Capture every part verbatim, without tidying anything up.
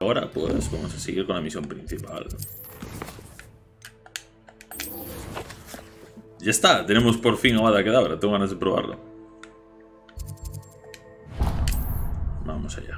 Ahora pues vamos a seguir con la misión principal. Ya está, tenemos por fin Avada Kedavra, tengo ganas de probarlo. Vamos allá.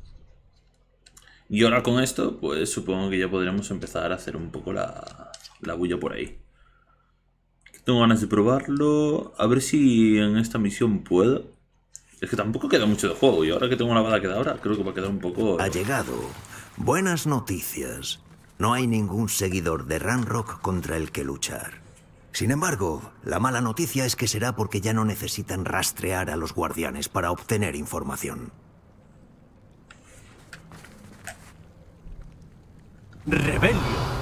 Y ahora con esto, pues supongo que ya podremos empezar a hacer un poco la, la bulla por ahí. Tengo ganas de probarlo, a ver si en esta misión puedo. Es que tampoco queda mucho de juego y ahora que tengo la Avada Kedavra creo que va a quedar un poco... Ha llegado. Buenas noticias. No hay ningún seguidor de Ranrock contra el que luchar. Sin embargo, la mala noticia es que será porque ya no necesitan rastrear a los guardianes para obtener información. ¡Rebelio!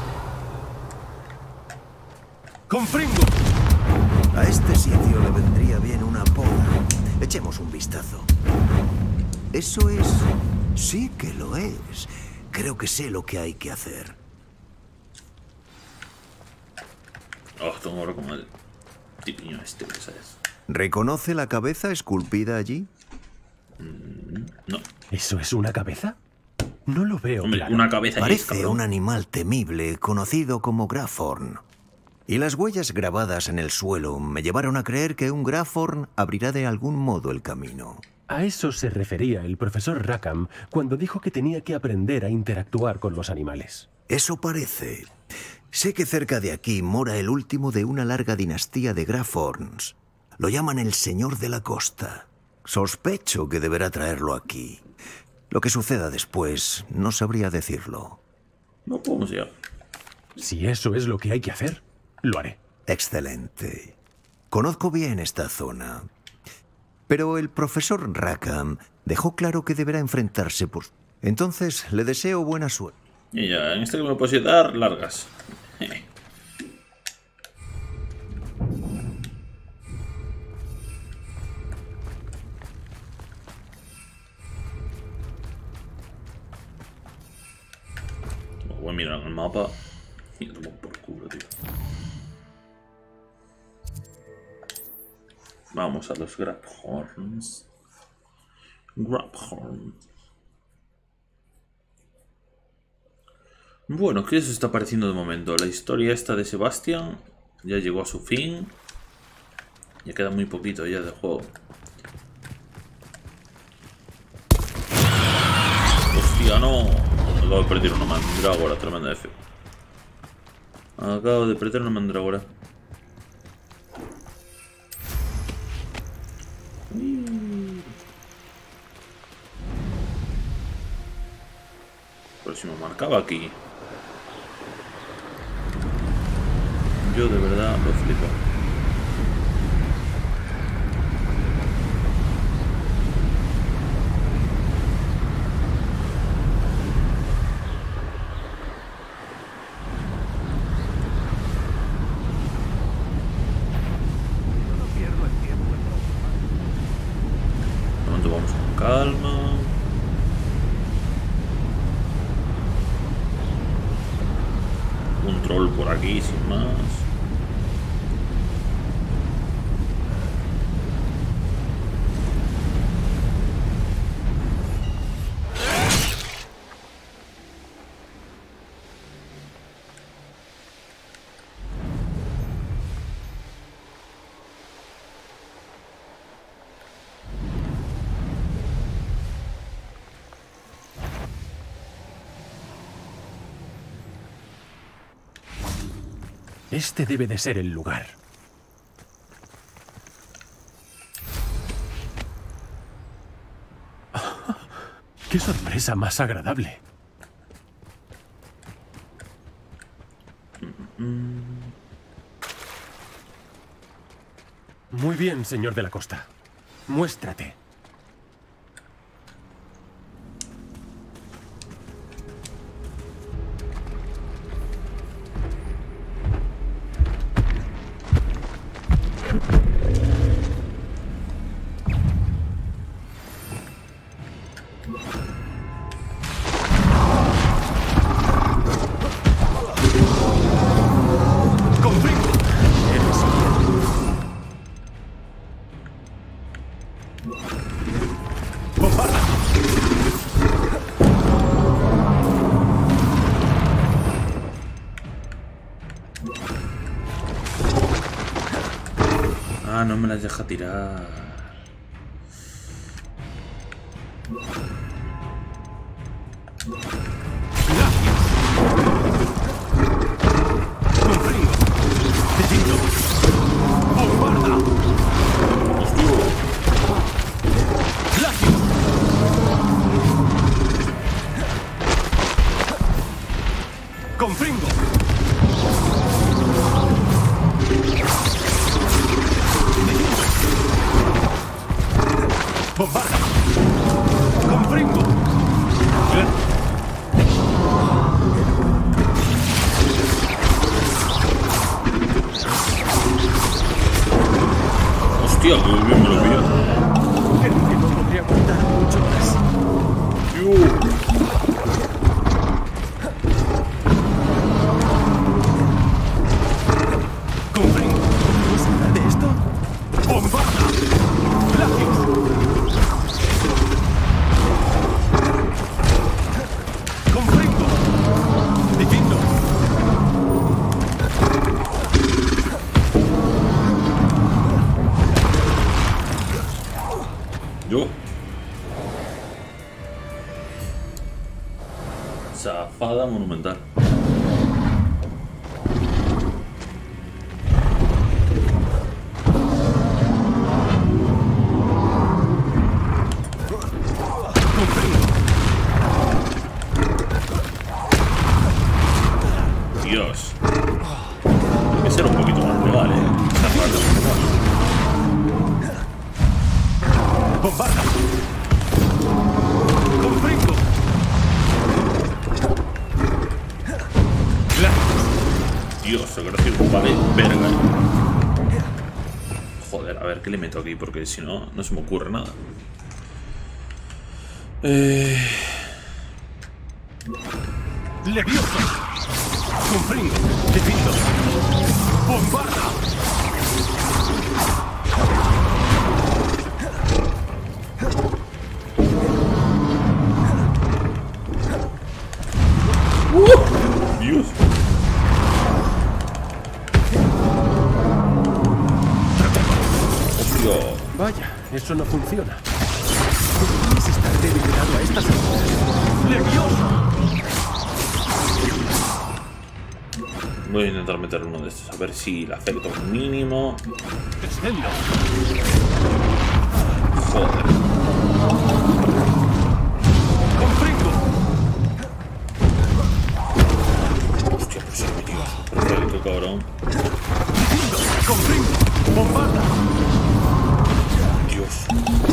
¡Confringo! A este sitio le vendría bien una poda. Echemos un vistazo. Eso es... Sí que lo es. Creo que sé lo que hay que hacer. Oh, tengo ahora como el tipiño este, ¿sabes? ¿Reconoce la cabeza esculpida allí? Mm, no. ¿Eso es una cabeza? No lo veo. Hombre, claro. una cabeza ahí, Parece cabrón. un animal temible conocido como Graforn. Y las huellas grabadas en el suelo me llevaron a creer que un Graforn abrirá de algún modo el camino. A eso se refería el profesor Rackham cuando dijo que tenía que aprender a interactuar con los animales. Eso parece. Sé que cerca de aquí mora el último de una larga dinastía de Graforns. Lo llaman el Señor de la Costa. Sospecho que deberá traerlo aquí. Lo que suceda después, no sabría decirlo. No podemos llegar. Si eso es lo que hay que hacer, lo haré. Excelente. Conozco bien esta zona. Pero el profesor Rackham dejó claro que deberá enfrentarse por... Entonces, le deseo buena suerte. Y ya, en este que me puedes dar largas. Voy a mirar el mapa y lo tomo por culo, tío. Vamos a los Graphorns. Graphorns. Bueno, ¿qué os está pareciendo de momento? La historia esta de Sebastian ya llegó a su fin. Ya queda muy poquito ya de juego. Hostia, no. Acabo de perder una mandrágora, tremenda F. Acabo de perder una mandrágora. Pero si me marcaba aquí. Yo de verdad lo flipo. No pierdo el tiempo. De momento vamos con calma. Un troll por aquí sin más. Este debe de ser el lugar. ¡Qué sorpresa más agradable! Muy bien, señor de la Costa. Muéstrate. Ah, no me las deja tirar. Confringo. Bombarda. Confringo. Hostia, que bien me lo vio. Creo que no podría aguantar mucho más. Confringo. ¿No se da de esto? Bombarda. Plagios. Confringo. Divindo. Yo. Zafada monumental. Dios. Hay que ser un poquito más legal, eh. Zafada monumental. Bombarda. Confringo. Dios, ha crecido un vale verga. Joder, a ver, ¿qué le meto aquí? Porque si no, no se me ocurre nada. Eh... Levioso. Confringo. Divindo. Bombarda. Uh, Dios. Hostia. Vaya, eso no funciona. ¿Cómo puedes estar debilitado a estas alturas? ¡Levioso! Voy a intentar meter uno de estos, a ver si le afecta un mínimo. Descendo. Joder. Confringo. Hostia, pero se ha metido. Perfecto, cabrón. Divindo. Confringo. Bombarda. Dios.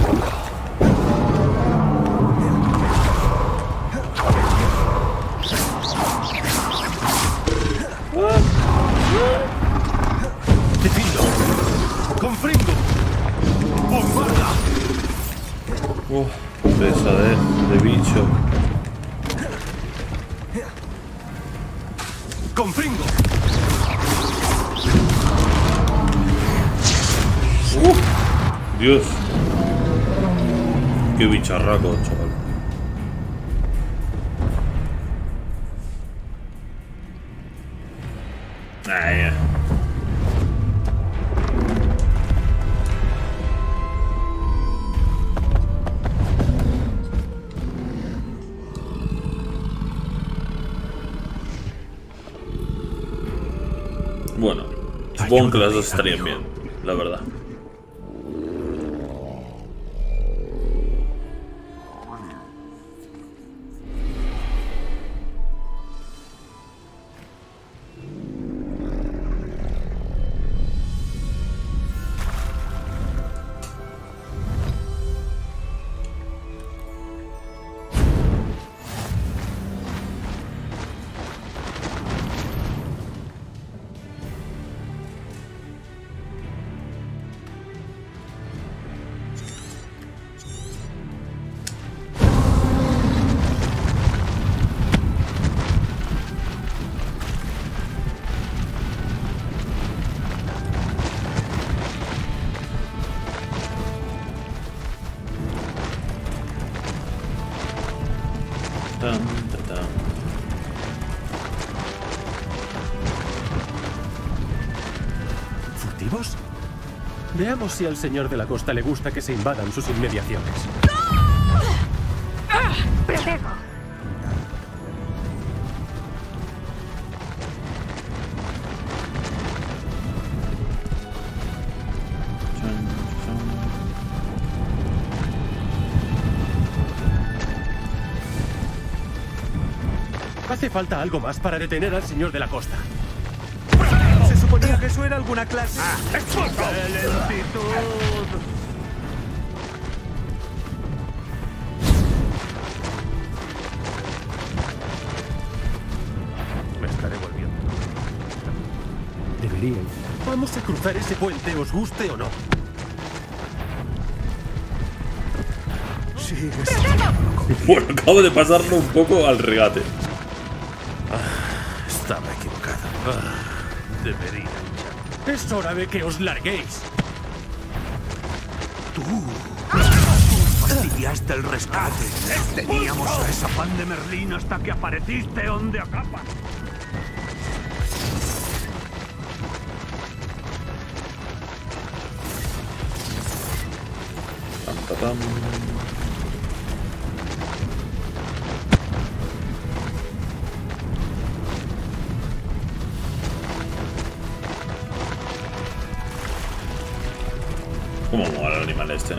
Divindo. Confringo. Bombarda. Uh, pesadez de bicho. Confringo. Uh, Dios. Qué bicharraco, chaval. Ah, ya. Bueno, supongo que las dos estarían bien, la verdad. Tan, tan, tan. ¿Furtivos? Veamos si al señor de la costa le gusta que se invadan sus inmediaciones. ¡Protego! Hace falta algo más para detener al señor de la costa. Se suponía que eso era alguna clase. ¡Qué lentitud! Me estaré volviendo. Deberían. Vamos a cruzar ese puente, os guste o no. Sigue. Bueno, acabo de pasarlo un poco al regate. Estaba equivocado. Ah, debería. Es hora de que os larguéis. Tú fastidiaste el rescate. Teníamos a esa pan de Merlín hasta que apareciste donde acapa. Pam, pam, pam. ¿Cómo mola el animal este?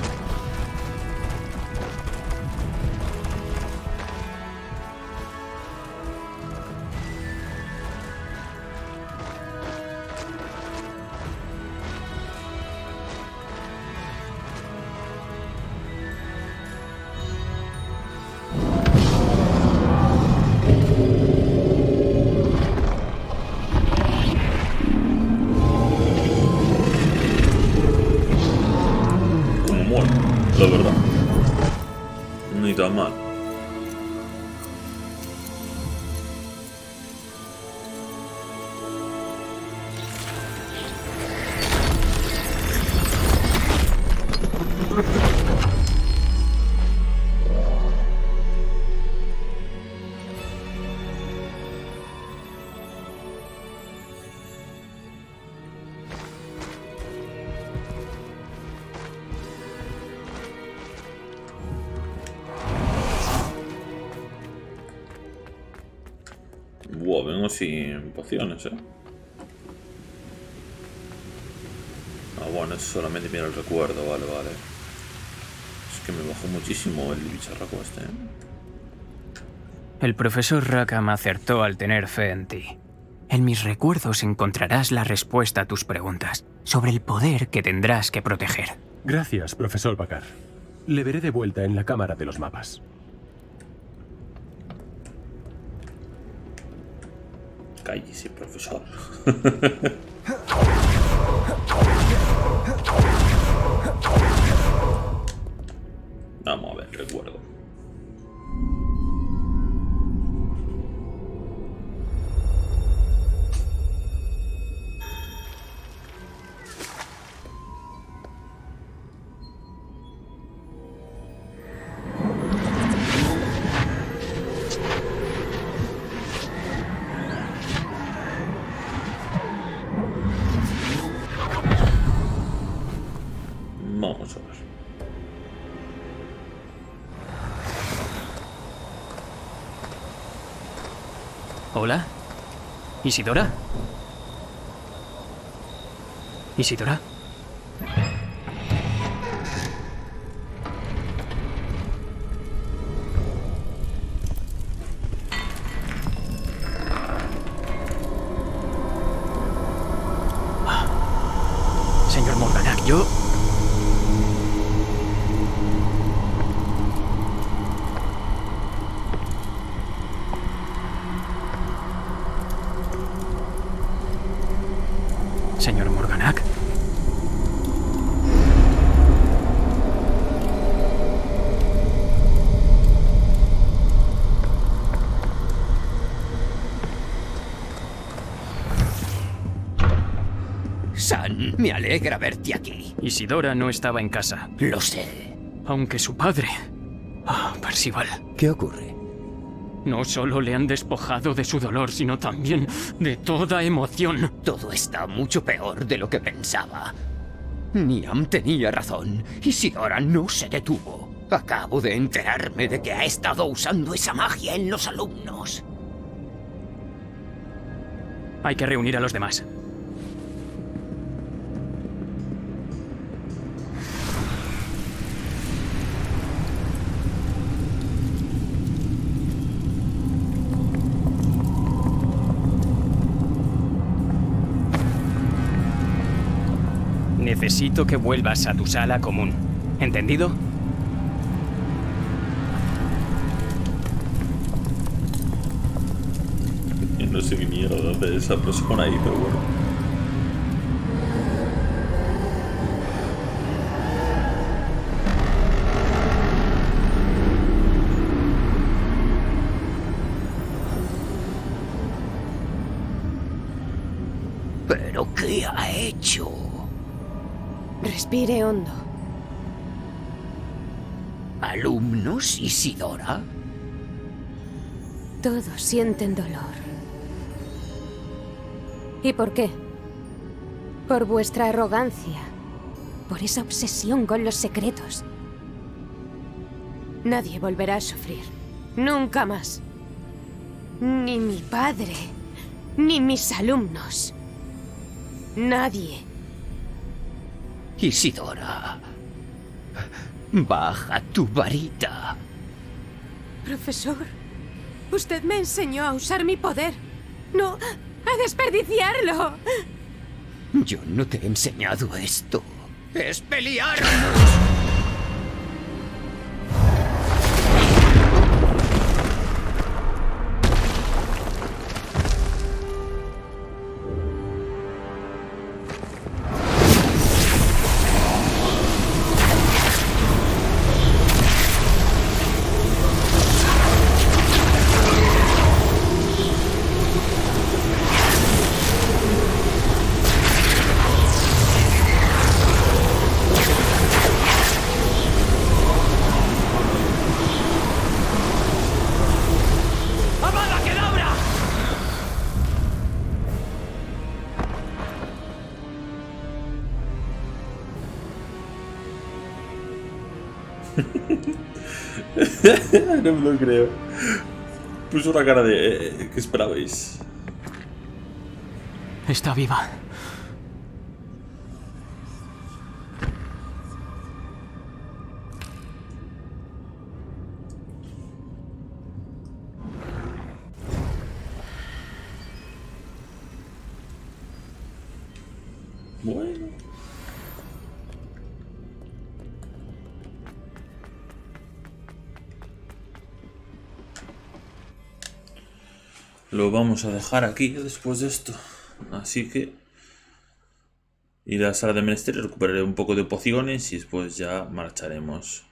La verdad, ni tan mal. Wow, vengo sin pociones, eh. Ah, bueno, es solamente mira el recuerdo, vale, vale. Es que me bajó muchísimo el bicharraco este, eh. El profesor Rackham acertó al tener fe en ti. En mis recuerdos encontrarás la respuesta a tus preguntas sobre el poder que tendrás que proteger. Gracias, profesor Bakar. Le veré de vuelta en la cámara de los mapas. Cállese, profesor. Vamos a ver, recuerdo. Vamos a ver. ¿Hola? ¿Isidora? ¿Isidora? Señor Morganac, yo... Señor Morganac. San, me alegra verte aquí. Isidora no estaba en casa. Lo sé. Aunque su padre... Ah, Percival. ¿Qué ocurre? No solo le han despojado de su dolor, sino también de toda emoción. Todo está mucho peor de lo que pensaba. Niam tenía razón. Isidora no se detuvo. Acabo de enterarme de que ha estado usando esa magia en los alumnos. Hay que reunir a los demás. Necesito que vuelvas a tu sala común. ¿Entendido? No sé qué mierda hace esa persona ahí, pero bueno. ¿Pero qué ha hecho? Respire hondo. ¿Alumnos, Isidora? Todos sienten dolor. ¿Y por qué? Por vuestra arrogancia. Por esa obsesión con los secretos. Nadie volverá a sufrir. Nunca más. Ni mi padre. Ni mis alumnos. Nadie. Isidora, baja tu varita. Profesor, usted me enseñó a usar mi poder. No a desperdiciarlo. Yo no te he enseñado esto. ¡Es pelear! No me lo creo. Puso una cara de... Eh, ¿qué esperabais? Está viva. Bueno. Lo vamos a dejar aquí después de esto. Así que iré a la sala de menester, recuperaré un poco de pociones y después ya marcharemos.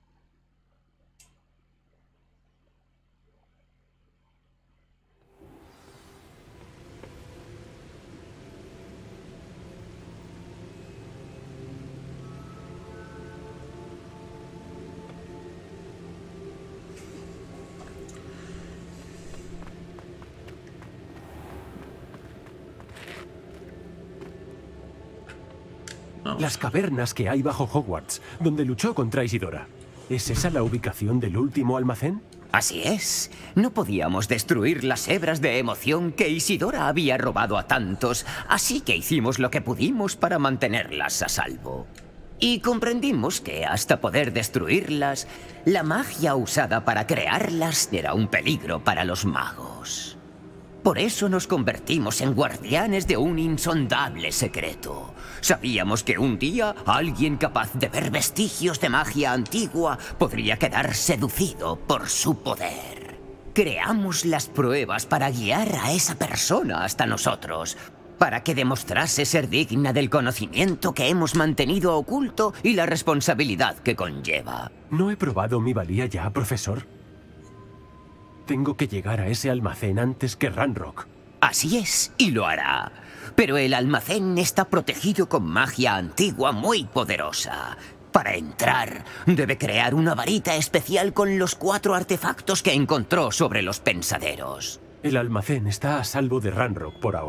Las cavernas que hay bajo Hogwarts, donde luchó contra Isidora. ¿Es esa la ubicación del último almacén? Así es. No podíamos destruir las hebras de emoción que Isidora había robado a tantos, así que hicimos lo que pudimos para mantenerlas a salvo. Y comprendimos que hasta poder destruirlas, la magia usada para crearlas era un peligro para los magos. Por eso nos convertimos en guardianes de un insondable secreto. Sabíamos que un día alguien capaz de ver vestigios de magia antigua podría quedar seducido por su poder. Creamos las pruebas para guiar a esa persona hasta nosotros, para que demostrase ser digna del conocimiento que hemos mantenido oculto y la responsabilidad que conlleva. ¿No he probado mi valía ya, profesor? Tengo que llegar a ese almacén antes que Ranrock. Así es, y lo hará. Pero el almacén está protegido con magia antigua muy poderosa. Para entrar, debe crear una varita especial con los cuatro artefactos que encontró sobre los pensaderos. El almacén está a salvo de Ranrock por ahora.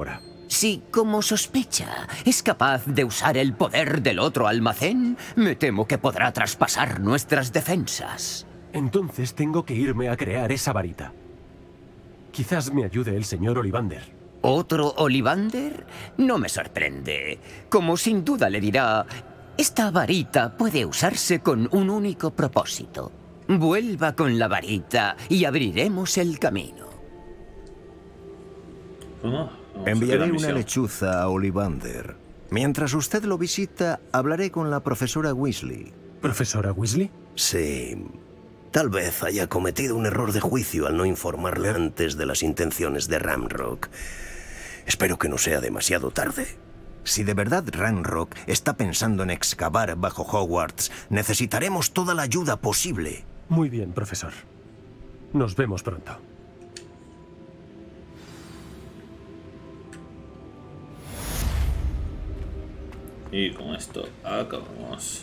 Si, como sospecha, es capaz de usar el poder del otro almacén, me temo que podrá traspasar nuestras defensas. Entonces tengo que irme a crear esa varita. Quizás me ayude el señor Ollivander. ¿Otro Ollivander? No me sorprende. Como sin duda le dirá, esta varita puede usarse con un único propósito. Vuelva con la varita y abriremos el camino. ¿Cómo? Enviaré una lechuza a Ollivander. Mientras usted lo visita, hablaré con la profesora Weasley. ¿Profesora Weasley? Sí. Tal vez haya cometido un error de juicio al no informarle antes de las intenciones de Ranrock. Espero que no sea demasiado tarde. Si de verdad Ranrock está pensando en excavar bajo Hogwarts, necesitaremos toda la ayuda posible. Muy bien, profesor. Nos vemos pronto. Y con esto acabamos.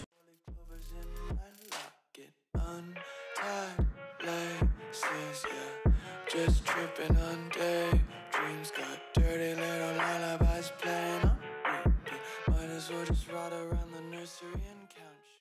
Just tripping on daydreams, got dirty little lullabies playing on repeat. Might as well just ride around the nursery and count.